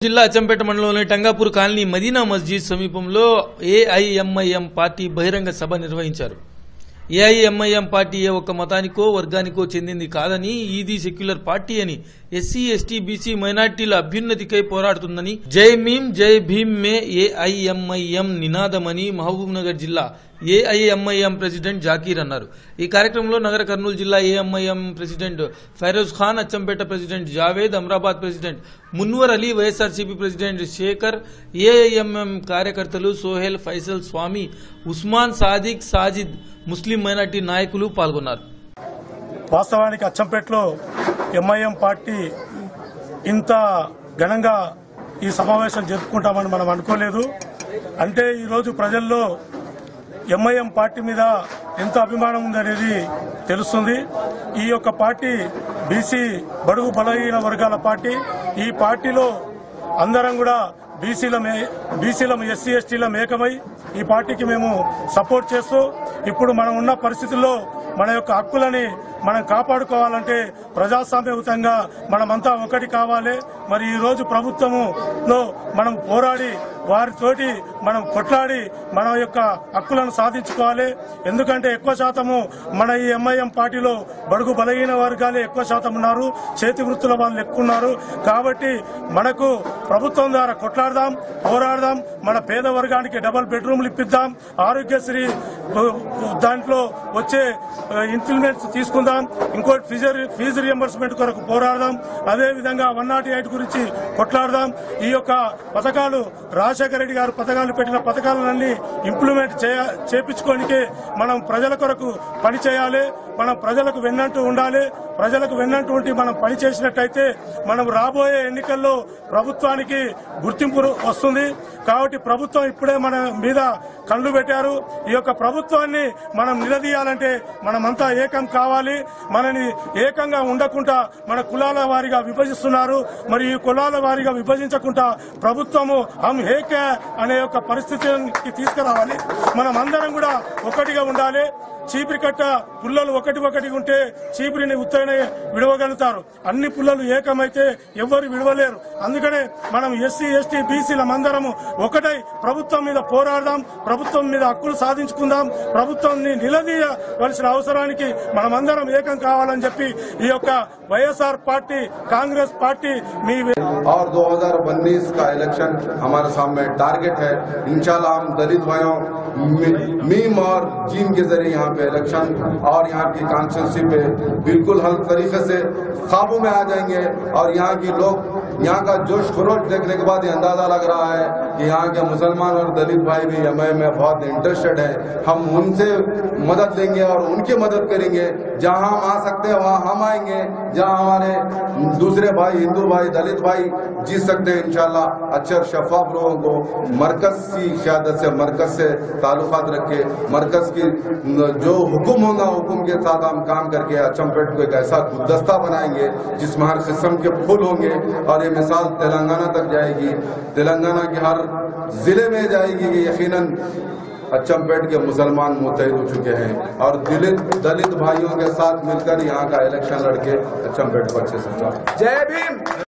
జిల్లా అచ్చంపేట మండలంలోని టంగాపూర్ కాలనీ మదీనా మస్జిద్ సమీపంలో ఏఐఎంఐఎం పార్టీ బహిరంగ సభ నిర్వహించారు. ఏఐఎంఐఎం పార్టీ ఏ ఒక్క మతానికో వర్గానికో చెందింది కాదని, ఇది సెక్యులర్ పార్టీ అని, ఎస్సీ ఎస్టీ బీసీ మైనార్టీల అభ్యున్నతికై పోరాడుతుందని, జై మీమ్ జై భీమ్ మే ఏఐఎంఐఎం నినాదమని మహబూబ్ నగర్ జిల్లా ఏఐఎంఐఎం ప్రెసిడెంట్ జాకీర్ అన్నారు. ఈ కార్యక్రమంలో నగర కర్నూలు జిల్లా AIMIM president Feroz Khan, Achampet president Javed, Amrabad president Munwar Ali, YSRCP president Shekhar, AIMM కార్యకర్తలు సోహెల్, ఫైసల్, స్వామి, ఉస్మాన్, సాదిక్, సాజిద్, ముస్లిం మైనార్టీ నాయకులు పాల్గొన్నారు. వాస్తవానికి అచ్చంపేటలో ఎంఐఎం పార్టీ ఇంత ఘనంగా ఈ సమావేశం జరుపుకుంటామని మనం అనుకోలేదు. అంటే ఈరోజు ప్రజల్లో ఎంఐఎం పార్టీ మీద ఎంత అభిమానం ఉందనేది తెలుస్తుంది. ఈ యొక్క పార్టీ బీసీ బడుగు బలహీన వర్గాల పార్టీ. ఈ పార్టీలో అందరం కూడా బీసీలం ఎస్సీ ఎస్టీలం ఏకమై ఈ పార్టీకి మేము సపోర్ట్ చేస్తూ, ఇప్పుడు మనం ఉన్న పరిస్థితుల్లో మన యొక్క హక్కులని మనం కాపాడుకోవాలంటే ప్రజాస్వామ్యయుతంగా మనమంతా ఒకటి కావాలి. మరి ఈ రోజు ప్రభుత్వంలో మనం పోరాడి వారితోటి మనం కొట్లాడి మన యొక్క హక్కులను సాధించుకోవాలి. ఎందుకంటే ఎక్కువ శాతము మన ఈ ఎంఐఎం పార్టీలో బడుగు బలహీన వర్గాలే ఎక్కువ శాతం ఉన్నారు, చేతి వృత్తుల వాళ్ళు ఎక్కువ ఉన్నారు. కాబట్టి మనకు ప్రభుత్వం ద్వారా కొట్లాడదాం, పోరాడదాం, మన పేద వర్గానికి డబుల్ బెడ్రూమ్లు ఇప్పిద్దాం, ఆరోగ్యశ్రీ దాంట్లో వచ్చే ఇంప్లిమెంట్స్ తీసుకుందాం, ఇంకోటి ఫీజు రియంబర్స్మెంట్ కొరకు పోరాడదాం, అదేవిధంగా 108 గురించి కొట్లాడదాం. ఈ యొక్క పథకాలు రాజశేఖర రెడ్డి గారు పెట్టిన పథకాలన్నీ ఇంప్లిమెంట్ చేపించుకోనికి మనం ప్రజల కొరకు పని చేయాలి. మనం ప్రజలకు వెన్నంటూ ఉండాలి. ప్రజలకు వెన్నంటూ ఉండి మనం పని చేసినట్టయితే మనం రాబోయే ఎన్నికల్లో ప్రభుత్వానికి గుర్తింపు వస్తుంది. కాబట్టి ప్రభుత్వం ఇప్పుడే మన మీద కళ్ళు పెట్టారు. ఈ యొక్క ప్రభుత్వాన్ని మనం నిలదీయాలంటే మనమంతా ఏకం కావాలి. మనని ఏకంగా ఉండకుండా మన కులాల వారీగా విభజిస్తున్నారు. మరి ఈ కులాల వారీగా విభజించకుండా ప్రభుత్వము హమ్ ఏక అనే యొక్క పరిస్థితికి తీసుకురావాలి. మనం అందరం కూడా ఒకటిగా ఉండాలి. చీపిరి కట్ట పుల్లలు ఒకటి ఉంటే చీపిరిని ఉత్తరనే విడవగలుగుతారు. అన్ని పుల్లలు ఏకమైతే ఎవ్వరు విడవలేరు. అందుకనే మనం ఎస్సీ ఎస్టీ బీసీల అందరము ఒకటై ప్రభుత్వం మీద పోరాడదాం, ప్రభుత్వం మీద హక్కులు సాధించుకుందాం, ప్రభుత్వాన్ని నిలదీయవలసిన అవసరానికి మనమందరం ఏకం కావాలని చెప్పి ఈ యొక్క వైఎస్ఆర్ పార్టీ कांग्रेस पार्टी और 2019 का इलेक्शन हमारे सामने टारगेट है। इंशाल्लाह हम दलित भाइयों मीम और जीम के जरिए यहाँ पे इलेक्शन और यहाँ की कॉन्स्टिट्यूंसी पे बिल्कुल हर तरीके से काबू में आ जाएंगे। और यहाँ की लोग यहाँ का जोश खरोश देखने के बाद ये अंदाजा लग रहा है कि यहाँ के मुसलमान और दलित भाई भी एमआईएम में बहुत इंटरेस्टेड है। हम उनसे मदद लेंगे और उनकी मदद करेंगे। जहाँ हम आ सकते हैं वहाँ हम आएंगे, जहाँ हमारे दूसरे भाई हिंदू भाई दलित भाई जीत सकते हैं इंशाल्लाह। अच्छे और शफाफ लोगों को मरकज की क़यादत से, मरकज से ताल्लुकात रख के, मरकज की जो हुक्म होगा हुक्म के साथ हम काम करके अचंपेट को एक ऐसा गुलदस्ता बनाएंगे जिसमें हर किस्म के फूल होंगे। और ये मिसाल तेलंगाना तक जाएगी, तेलंगाना के हर जिले में जाएगी कि यकीनन अचंपेट के मुसलमान मुतहद हो चुके हैं और दलित भाइयों के साथ मिलकर यहाँ का इलेक्शन लड़के अचंपेट को अच्छे से जय भीम।